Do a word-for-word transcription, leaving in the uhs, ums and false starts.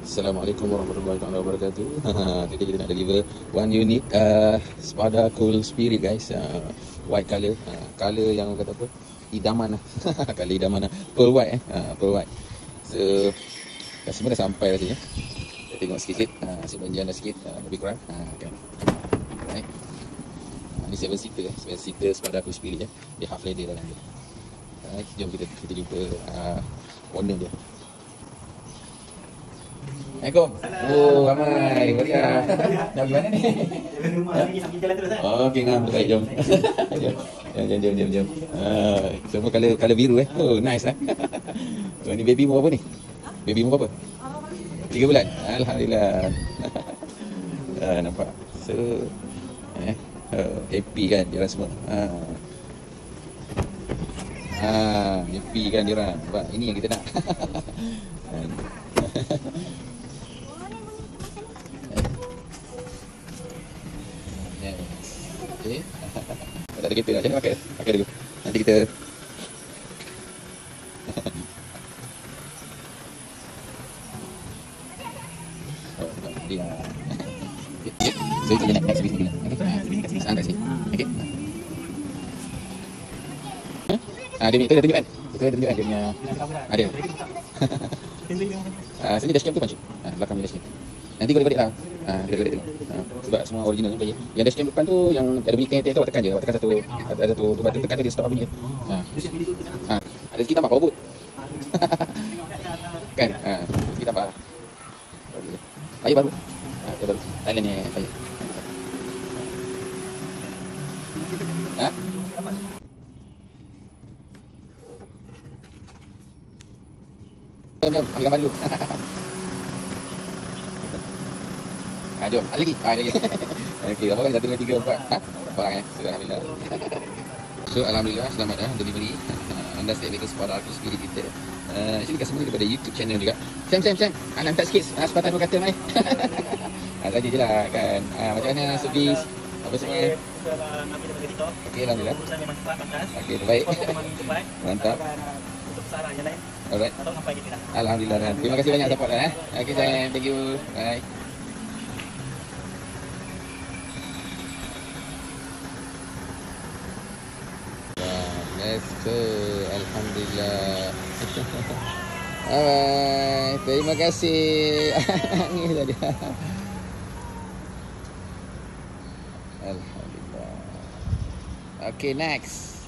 Assalamualaikum warahmatullahi taala wabarakatuh. Today kita nak deliver one unit uh, Spada Cool Spirit guys. Uh, white color, uh, color yang kata apa? Idaman lah. Color idaman lah. Pearl white eh. Uh, pearl white. So customer dah sampai rasanya. Kita tengok sikit, uh, saya banjian dah sikit, uh, lebih kurang. Uh, kan. Right. Uh, ni seven seater eh. seven seater Spada Cool Spirit eh. Dia half leather dalam dia. Right. Jom kita kita jumpa uh, owner dia. Assalamualaikum. Oh, ramai. Beriah. Nak pergi mana ni? Jalan rumah lagi, nak pergi jalan terus kan? Oh, okey, ngam. Baik, jom. Jom, jom, jom, jom, jom. Ah, semua color color biru eh. Oh, nice lah. So, ni baby umur berapa ni? Baby umur berapa? Tiga bulan. Alhamdulillah. Ah, nampak. So, eh, oh, happy kan dia orang semua. Ah. Ah, happy kan dia orang. Sebab ini yang kita nak. Okay. Tak ada kereta nak jadi pakai. Pakai dulu. Nanti kita oh, dia. Okay. So itu je nak service ni. Okey. Angkat sini. Okey. Ah, dia ni kita tunjukkan. Kita ada tunjukkan dia punya ada. Ah, sini dashcam tu kunci. Ah, belakang ni dashcam. Nanti kau balik lah. Ha, dia balik tengok. Ha, sebab semua original ni. Yang dashcam depan tu yang ada bunyi teng-teng tu awak tekan je. Awak tekan satu ada satu tu button tekan tu dia stop bunyi. Ha. Ha, ada sikit tambah power boot. Kan? Ha, sikit tambah. Air baru. Ha, dia baru. Thailand ni air. Ha? Jom, jom, ambil gambar dulu. Ha, jom, ada lagi? Ha, ada lagi. Okey, berapa kan? Satu, dua, tiga, empat. Ha? Empat orang eh? So, Alhamdulillah. So, Alhamdulillah, selamat dah delivery. Anda stay with us Spada Cool Spirit kita. Uh, actually, customer daripada YouTube channel juga. Sam, Sam, Sam. Ha, lantak sikit. Ha, sepatah dua kata, Mai. Ha, saja je lah, kan. Ha, macam mana servis? Apa semua? Okey, Alhamdulillah. Memang cepat, pantas. Okey, baik. Memang cepat. Mantap. Untuk saran yang lain, Alright. atau sampai kita dah. Alhamdulillah. Dan terima kasih banyak support dah. Eh. Okey, Sam. Thank you. Bye. Let's go. Alhamdulillah. Alright. Terima kasih. Nangis tadi. Alhamdulillah. Okay, next.